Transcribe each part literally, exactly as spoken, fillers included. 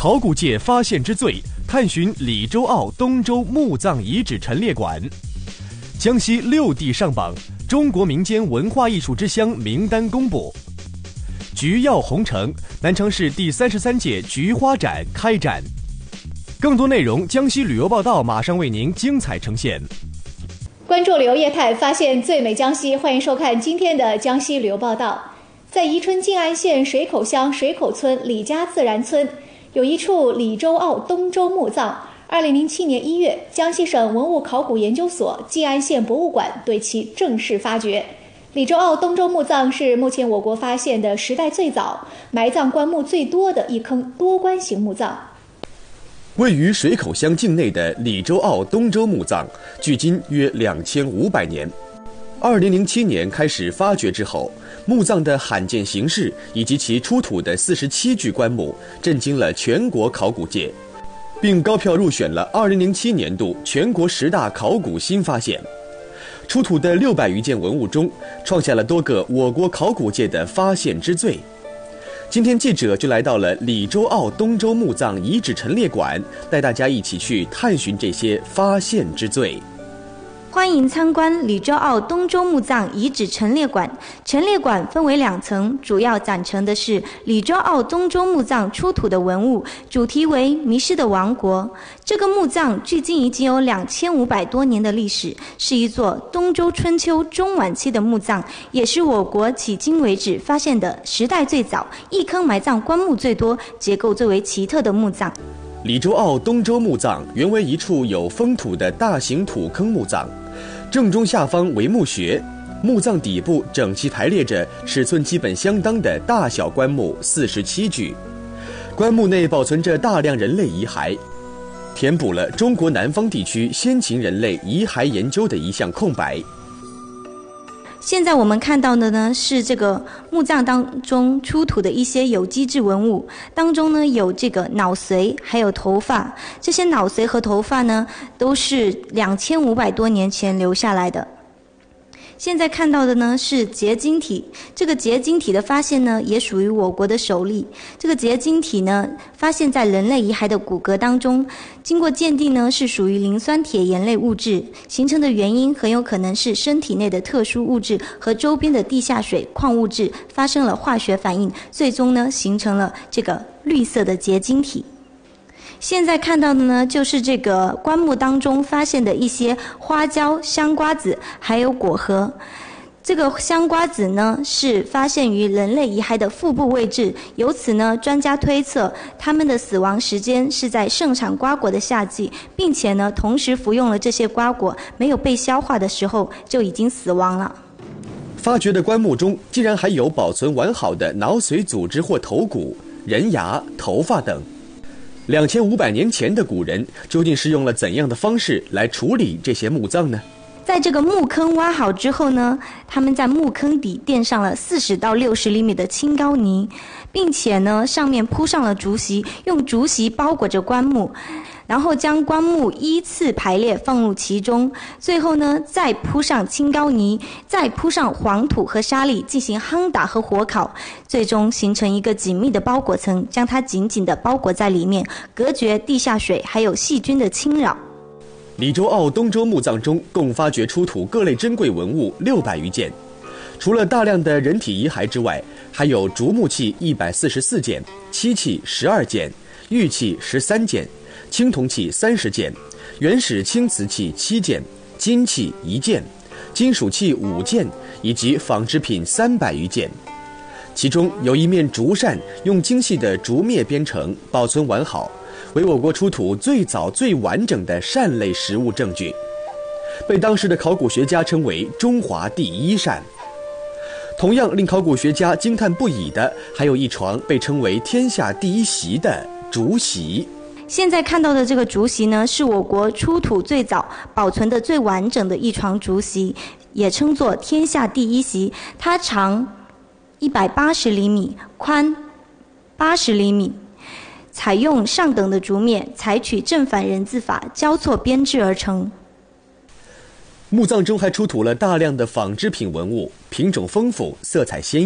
考古界发现之最，探寻李周坳东周墓葬遗址陈列馆。江西六地上榜，中国民间文化艺术之乡名单公布。菊耀红城，南昌市第三十三届菊花展开展。更多内容，江西旅游报道马上为您精彩呈现。 关注旅游业态，发现最美江西，欢迎收看今天的江西旅游报道。在宜春晋安县水口乡水口村李家自然村，有一处李周坳东周墓葬。二零零七年一月，江西省文物考古研究所晋安县博物馆对其正式发掘。李周坳东周墓葬是目前我国发现的时代最早、埋葬棺木最多的一坑多棺型墓葬。 位于水口乡境内的李周坳东周墓葬，距今约两千五百年。二零零七年开始发掘之后，墓葬的罕见形式以及其出土的四十七具棺木，震惊了全国考古界，并高票入选了二零零七年度全国十大考古新发现。出土的六百余件文物中，创下了多个我国考古界的发现之最。今天记者就来到了李周坳东周墓葬遗址陈列馆，带大家一起去探寻这些发现之最。 欢迎参观李周坳东周墓葬遗址陈列馆。陈列馆分为两层，主要展陈的是李周坳东周墓葬出土的文物，主题为迷失的王国。这个墓葬距今已经有两千五百多年的历史，是一座东周春秋中晚期的墓葬，也是我国迄今为止发现的时代最早、一坑埋葬棺木最多、结构最为奇特的墓葬。 李周坳东周墓葬原为一处有封土的大型土坑墓葬，正中下方为墓穴，墓葬底部整齐排列着尺寸基本相当的大小棺木四十七具，棺木内保存着大量人类遗骸，填补了中国南方地区先秦人类遗骸研究的一项空白。 现在我们看到的呢是这个墓葬当中出土的一些有机质文物，当中呢有这个脑髓，还有头发。这些脑髓和头发呢都是两千五百多年前留下来的。现在看到的呢是结晶体，这个结晶体的发现呢也属于我国的首例。这个结晶体呢发现在人类遗骸的骨骼当中，经过鉴定呢是属于磷酸铁盐类物质，形成的原因很有可能是身体内的特殊物质和周边的地下水矿物质发生了化学反应，最终呢形成了这个绿色的结晶体。现在看到的呢，就是这个棺木当中发现的一些花椒、香瓜子，还有果核。这个香瓜子呢，是发现于人类遗骸的腹部位置，由此呢，专家推测他们的死亡时间是在盛产瓜果的夏季，并且呢，同时服用了这些瓜果，没有被消化的时候就已经死亡了。 发掘的棺木中，竟然还有保存完好的脑髓组织或头骨、人牙、头发等。两千五百年前的古人究竟是用了怎样的方式来处理这些墓葬呢？ 在这个墓坑挖好之后呢，他们在墓坑底垫上了四十到六十厘米的青膏泥，并且呢上面铺上了竹席，用竹席包裹着棺木，然后将棺木依次排列放入其中，最后呢再铺上青膏泥，再铺上黄土和沙粒进行夯打和火烤，最终形成一个紧密的包裹层，将它紧紧地包裹在里面，隔绝地下水还有细菌的侵扰。 李周坳东周墓葬中共发掘出土各类珍贵文物六百余件，除了大量的人体遗骸之外，还有竹木器一百四十四件，漆器十二件，玉器十三件，青铜器三十件，原始青瓷器七件，金器一件，金属器五件，以及纺织品三百余件。其中有一面竹扇，用精细的竹篾编成，保存完好，为我国出土最早最完整的扇类实物证据，被当时的考古学家称为中华第一扇。同样令考古学家惊叹不已的，还有一床被称为天下第一席的竹席。 现在看到的这个竹席呢，是我国出土最早、保存的最完整的一床竹席，也称作天下第一席。它长一百八十厘米，宽八十厘米，采用上等的竹篾，采取正反人字法交错编制而成。 墓葬中还出土了大量的纺织品文物，品种丰富，色彩鲜艳。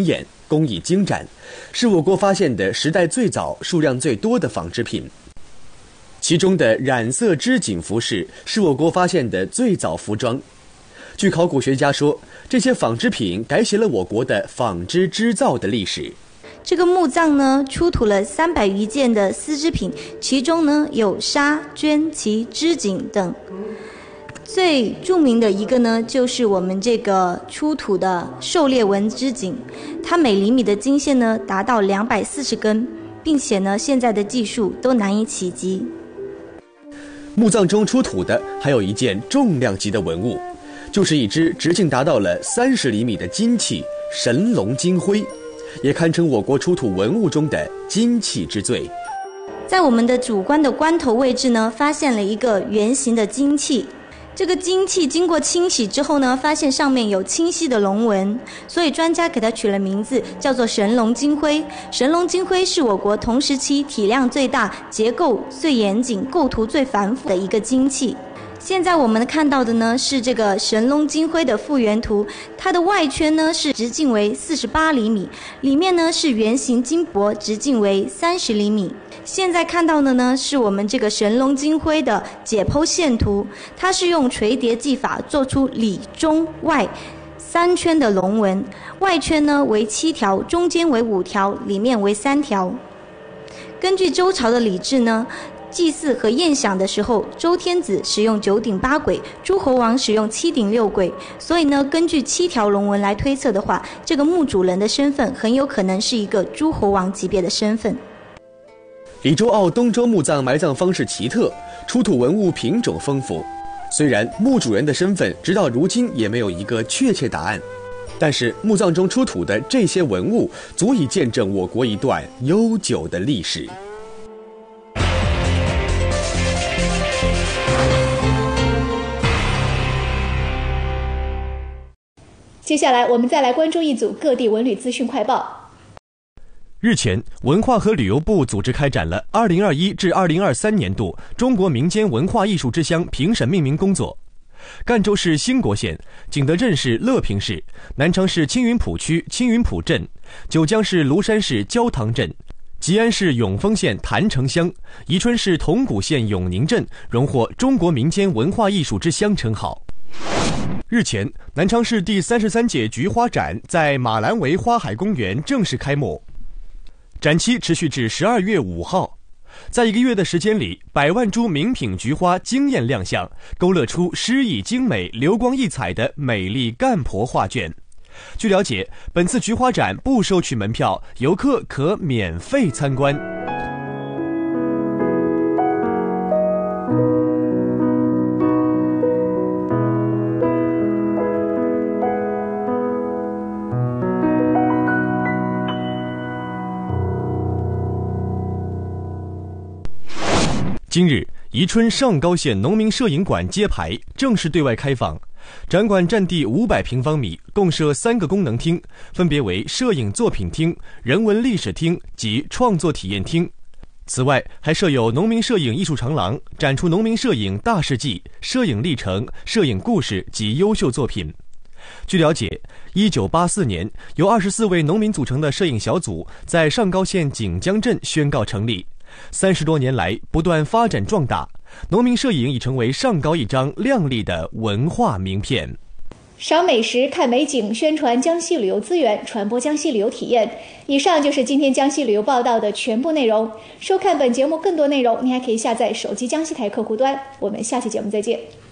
工艺精湛，是我国发现的时代最早、数量最多的纺织品。其中的染色织锦服饰是我国发现的最早服装。据考古学家说，这些纺织品改写了我国的纺织织造的历史。 这个墓葬呢，出土了三百余件的丝织品，其中呢有纱、绢、旗、织锦等。最著名的一个呢，就是我们这个出土的狩猎纹织锦，它每厘米的经线呢达到两百四十根，并且呢，现在的技术都难以企及。 墓葬中出土的还有一件重量级的文物，就是一只直径达到了三十厘米的金器神龙金徽，也堪称我国出土文物中的金器之最。 在我们的主棺的棺头位置呢，发现了一个圆形的金器。这个金器经过清洗之后呢，发现上面有清晰的龙纹，所以专家给它取了名字，叫做神龙金徽。神龙金徽是我国同时期体量最大、结构最严谨、构图最繁复的一个金器。现在我们看到的呢是这个神龙金徽的复原图，它的外圈呢是直径为四十八厘米，里面呢是圆形金箔，直径为三十厘米。现在看到的呢是我们这个神龙金徽的解剖线图，它是用垂叠技法做出里中外三圈的龙纹，外圈呢为七条，中间为五条，里面为三条。根据周朝的礼制呢，祭祀和宴享的时候，周天子使用九鼎八簋，诸侯王使用七鼎六簋，所以呢，根据七条龙纹来推测的话，这个墓主人的身份很有可能是一个诸侯王级别的身份。 李周澳东周墓葬埋葬方式奇特，出土文物品种丰富。虽然墓主人的身份直到如今也没有一个确切答案，但是墓葬中出土的这些文物足以见证我国一段悠久的历史。 接下来我们再来关注一组各地文旅资讯快报。 日前，文化和旅游部组织开展了二零二一至二零二三年度中国民间文化艺术之乡评审命名工作。赣州市兴国县、景德镇市乐平市、南昌市青云浦区青云浦镇、九江市庐山市焦塘镇、吉安市永丰县潭城乡、宜春市铜鼓县永宁镇荣获中国民间文化艺术之乡称号。日前，南昌市第三十三届菊花展在马兰维花海公园正式开幕，展期持续至十二月五号。在一个月的时间里，百万株名品菊花惊艳亮相，勾勒出诗意精美、流光溢彩的美丽赣婆画卷。据了解，本次菊花展不收取门票，游客可免费参观。今日，宜春上高县农民摄影馆揭牌，正式对外开放。展馆占地五百平方米，共设三个功能厅，分别为摄影作品厅、人文历史厅及创作体验厅。此外，还设有农民摄影艺术长廊，展出农民摄影大事记、摄影历程、摄影故事及优秀作品。据了解，一九八四年，由二十四位农民组成的摄影小组在上高县景江镇宣告成立。三十多年来，不断发展壮大，农民摄影已成为上高一张亮丽的文化名片。 赏美食、看美景，宣传江西旅游资源，传播江西旅游体验。以上就是今天江西旅游报道的全部内容。收看本节目更多内容，您还可以下载手机江西台客户端。我们下期节目再见。